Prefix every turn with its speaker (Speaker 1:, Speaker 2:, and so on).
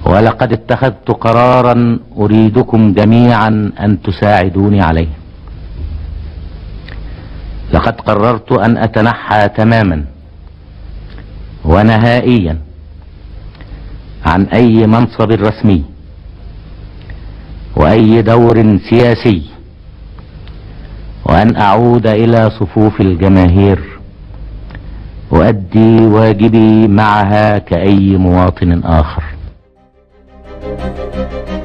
Speaker 1: ولقد اتخذت قرارا أريدكم جميعا أن تساعدوني عليه. لقد قررت أن أتنحى تماما ونهائيا عن أي منصب رسمي وأي دور سياسي، وأن أعود إلى صفوف الجماهير أؤدي واجبي معها كأي مواطن آخر.